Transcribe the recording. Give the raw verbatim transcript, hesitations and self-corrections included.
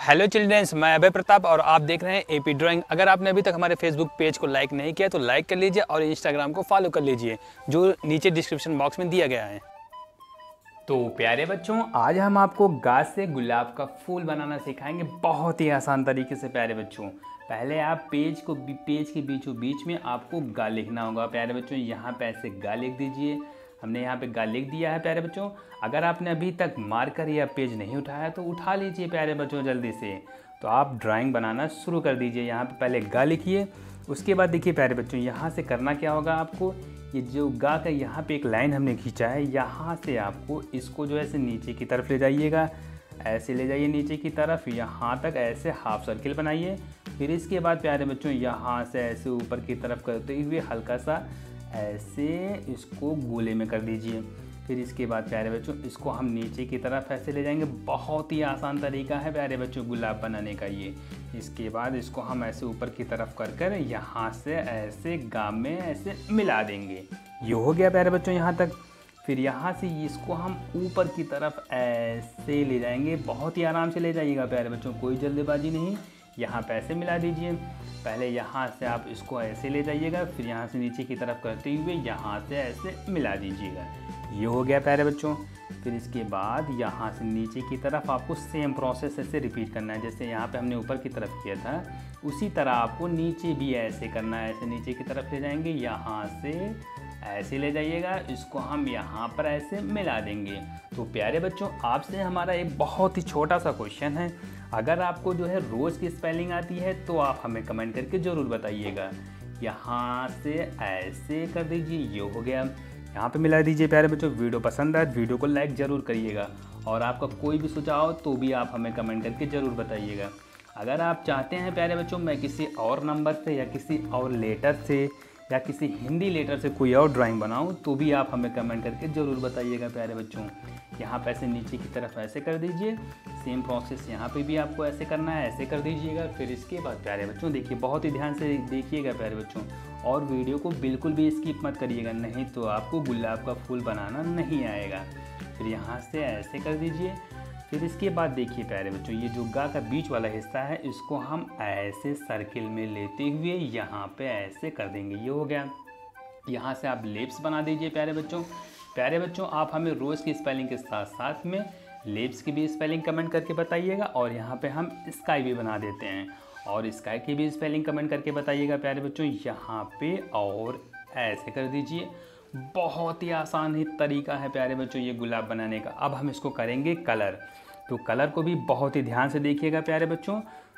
Hello childrens, मैं अभय प्रताप और आप देख रहे हैं एपी ड्राइंग। अगर आपने अभी तक हमारे फेसबुक पेज को लाइक नहीं किया तो लाइक कर लीजिए और इंस्टाग्राम को फॉलो कर लीजिए, जो नीचे डिस्क्रिप्शन बॉक्स में दिया गया है। तो प्यारे बच्चों, आज हम आपको गाज से गुलाब का फूल बनाना सिखाएंगे बहुत ही आसान तरीके से। प्यारे बच्चों, पहले आप पेज को पेज के बीचों बीच में आपको गा लिखना होगा। प्यारे बच्चों, यहाँ पे ऐसे गा लिख दीजिए। हमने यहाँ पे गा लिख दिया है। प्यारे बच्चों, अगर आपने अभी तक मार्कर या पेज नहीं उठाया तो उठा लीजिए प्यारे बच्चों जल्दी से। तो आप ड्राइंग बनाना शुरू कर दीजिए। यहाँ पे पहले गा लिखिए, उसके बाद देखिए प्यारे बच्चों, यहाँ से करना क्या होगा आपको, ये जो गा का यहाँ पे एक लाइन हमने खींचा है, यहाँ से आपको इसको जो है ऐसे नीचे की तरफ ले जाइएगा। ऐसे ले जाइए नीचे की तरफ, यहाँ तक ऐसे हाफ सर्किल बनाइए। फिर इसके बाद प्यारे बच्चों, यहाँ से ऐसे ऊपर की तरफ करते हुए हल्का सा ऐसे इसको गोले में कर दीजिए। फिर इसके बाद प्यारे बच्चों, इसको हम नीचे की तरफ ऐसे ले जाएंगे। बहुत ही आसान तरीका है प्यारे बच्चों गुलाब बनाने का ये। इसके बाद इसको हम ऐसे ऊपर की तरफ कर कर यहाँ से ऐसे गाम में ऐसे मिला देंगे। ये हो गया प्यारे बच्चों यहाँ तक। फिर यहाँ से इसको हम ऊपर की तरफ ऐसे ले जाएंगे। बहुत ही आराम से ले जाइएगा प्यारे बच्चों, कोई जल्दबाजी नहीं। यहाँ पे ऐसे मिला दीजिए। पहले यहाँ से आप इसको ऐसे ले जाइएगा, फिर यहाँ से नीचे की तरफ करते हुए यहाँ से ऐसे मिला दीजिएगा। ये हो गया प्यारे बच्चों। फिर इसके बाद यहाँ से नीचे की तरफ आपको सेम प्रोसेस ऐसे रिपीट करना है। जैसे यहाँ पे हमने ऊपर की तरफ किया था, उसी तरह आपको नीचे भी ऐसे करना है। ऐसे नीचे की तरफ ले जाएंगे, यहाँ से ऐसे ले जाइएगा, इसको हम यहाँ पर ऐसे मिला देंगे। तो प्यारे बच्चों, आपसे हमारा एक बहुत ही छोटा सा क्वेश्चन है। अगर आपको जो है रोज़ की स्पेलिंग आती है तो आप हमें कमेंट करके ज़रूर बताइएगा। यहाँ से ऐसे कर दीजिए, ये हो गया। यहाँ पे मिला दीजिए प्यारे बच्चों। वीडियो पसंद आए वीडियो को लाइक ज़रूर करिएगा, और आपका कोई भी सुझाव तो भी आप हमें कमेंट करके ज़रूर बताइएगा। अगर आप चाहते हैं प्यारे बच्चों मैं किसी और नंबर से या किसी और लेटर से या किसी हिंदी लेटर से कोई और ड्राइंग बनाऊं तो भी आप हमें कमेंट करके ज़रूर बताइएगा प्यारे बच्चों। यहाँ पे ऐसे नीचे की तरफ ऐसे कर दीजिए। सेम प्रोसेस यहाँ पे भी आपको ऐसे करना है, ऐसे कर दीजिएगा। फिर इसके बाद प्यारे बच्चों देखिए, बहुत ही ध्यान से देखिएगा प्यारे बच्चों, और वीडियो को बिल्कुल भी स्किप मत करिएगा, नहीं तो आपको गुलाब का फूल बनाना नहीं आएगा। फिर यहाँ से ऐसे कर दीजिए। फिर इसके बाद देखिए प्यारे बच्चों, ये जो गा का बीच वाला हिस्सा है, इसको हम ऐसे सर्किल में लेते हुए यहाँ पे ऐसे कर देंगे। ये हो गया। यहाँ से आप लिप्स बना दीजिए प्यारे बच्चों। प्यारे बच्चों, आप हमें रोज़ की स्पेलिंग के साथ साथ में लिप्स की भी स्पेलिंग कमेंट करके बताइएगा, और यहाँ पे हम स्काई भी बना देते हैं, और स्काई की भी स्पेलिंग कमेंट करके बताइएगा प्यारे बच्चों। यहाँ पे और ऐसे कर दीजिए। बहुत ही आसान ही तरीका है प्यारे बच्चों ये गुलाब बनाने का। अब हम इसको करेंगे कलर। तो कलर को भी बहुत ही ध्यान से देखिएगा प्यारे बच्चों।